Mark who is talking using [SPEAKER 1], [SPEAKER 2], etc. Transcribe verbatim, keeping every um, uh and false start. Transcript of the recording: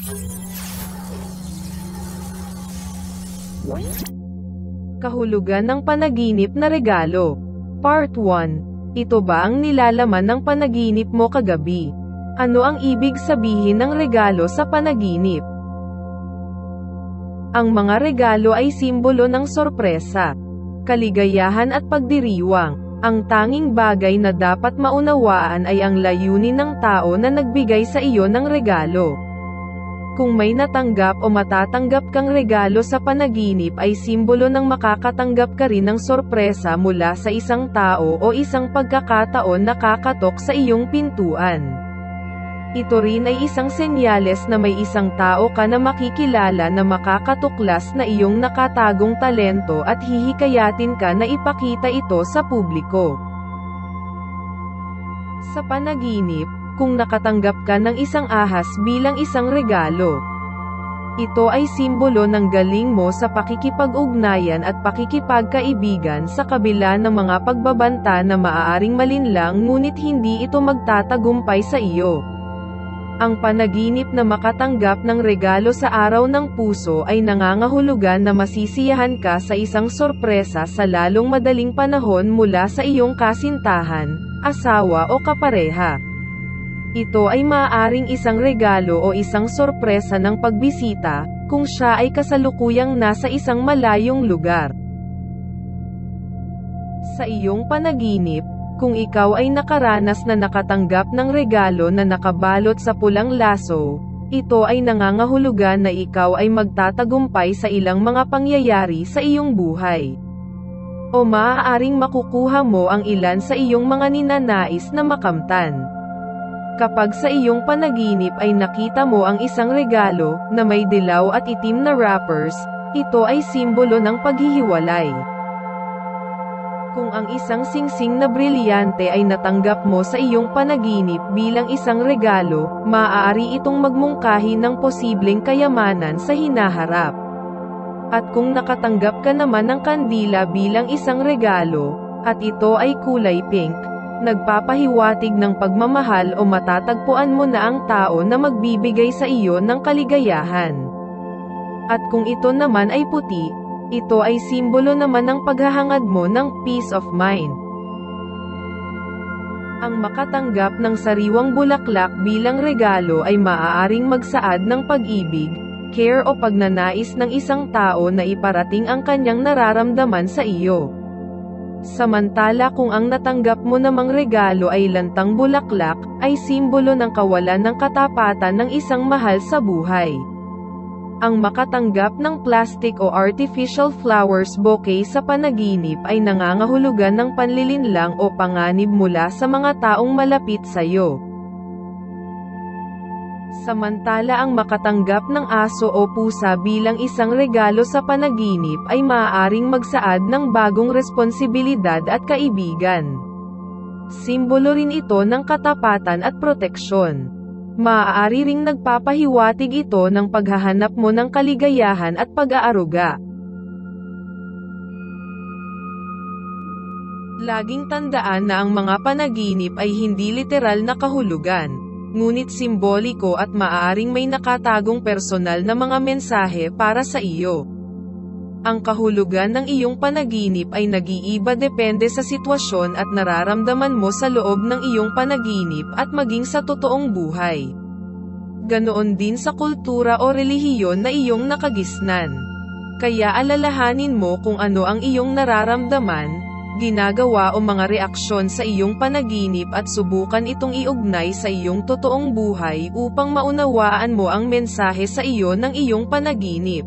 [SPEAKER 1] Kahulugan ng panaginip na regalo. Part one. Ito ba ang nilalaman ng panaginip mo kagabi? Ano ang ibig sabihin ng regalo sa panaginip? Ang mga regalo ay simbolo ng sorpresa, kaligayahan at pagdiriwang. Ang tanging bagay na dapat maunawaan ay ang layunin ng tao na nagbigay sa iyo ng regalo. Kung may natanggap o matatanggap kang regalo sa panaginip ay simbolo ng makakatanggap ka rin ng sorpresa mula sa isang tao o isang pagkakataon na kakatok sa iyong pintuan. Ito rin ay isang senyales na may isang tao ka na makikilala na makakatuklas na iyong nakatagong talento at hihikayatin ka na ipakita ito sa publiko. Sa panaginip, kung nakatanggap ka ng isang ahas bilang isang regalo, ito ay simbolo ng galing mo sa pakikipag-ugnayan at pakikipagkaibigan sa kabila ng mga pagbabanta na maaaring malinlang ngunit hindi ito magtatagumpay sa iyo. Ang panaginip na makatanggap ng regalo sa araw ng puso ay nangangahulugan na masisiyahan ka sa isang sorpresa sa lalong madaling panahon mula sa iyong kasintahan, asawa o kapareha. Ito ay maaaring isang regalo o isang sorpresa ng pagbisita, kung siya ay kasalukuyang nasa isang malayong lugar. Sa iyong panaginip, kung ikaw ay nakaranas na nakatanggap ng regalo na nakabalot sa pulang laso, ito ay nangangahulugan na ikaw ay magtatagumpay sa ilang mga pangyayari sa iyong buhay. O maaaring makukuha mo ang ilan sa iyong mga ninanais na makamtan. Kapag sa iyong panaginip ay nakita mo ang isang regalo, na may dilaw at itim na wrappers, ito ay simbolo ng paghihiwalay. Kung ang isang singsing na brilyante ay natanggap mo sa iyong panaginip bilang isang regalo, maaari itong magmungkahi ng posibleng kayamanan sa hinaharap. At kung nakatanggap ka naman ng kandila bilang isang regalo, at ito ay kulay pink, nagpapahiwatig ng pagmamahal o matatagpuan mo na ang tao na magbibigay sa iyo ng kaligayahan. At kung ito naman ay puti, ito ay simbolo naman ng paghahangad mo ng peace of mind. Ang makatanggap ng sariwang bulaklak bilang regalo ay maaaring magsaad ng pag-ibig, care o pagnanais ng isang tao na iparating ang kanyang nararamdaman sa iyo. Samantala kung ang natanggap mo namang regalo ay lantang bulaklak, ay simbolo ng kawalan ng katapatan ng isang mahal sa buhay. Ang makatanggap ng plastic o artificial flowers bouquet sa panaginip ay nangangahulugan ng panlilinlang o panganib mula sa mga taong malapit sa iyo. Samantala ang makatanggap ng aso o pusa bilang isang regalo sa panaginip ay maaaring magsaad ng bagong responsibilidad at kaibigan. Simbolo rin ito ng katapatan at proteksyon. Maaari ring nagpapahiwatig ito ng paghahanap mo ng kaligayahan at pag-aaruga. Laging tandaan na ang mga panaginip ay hindi literal na kahulugan, ngunit simboliko at maaaring may nakatagong personal na mga mensahe para sa iyo. Ang kahulugan ng iyong panaginip ay nag-iiba depende sa sitwasyon at nararamdaman mo sa loob ng iyong panaginip at maging sa totoong buhay. Ganoon din sa kultura o relihiyon na iyong nakagisnan. Kaya alalahanin mo kung ano ang iyong nararamdaman, ginagawa o mga reaksyon sa iyong panaginip at subukan itong iugnay sa iyong totoong buhay upang maunawaan mo ang mensahe sa iyo ng iyong panaginip.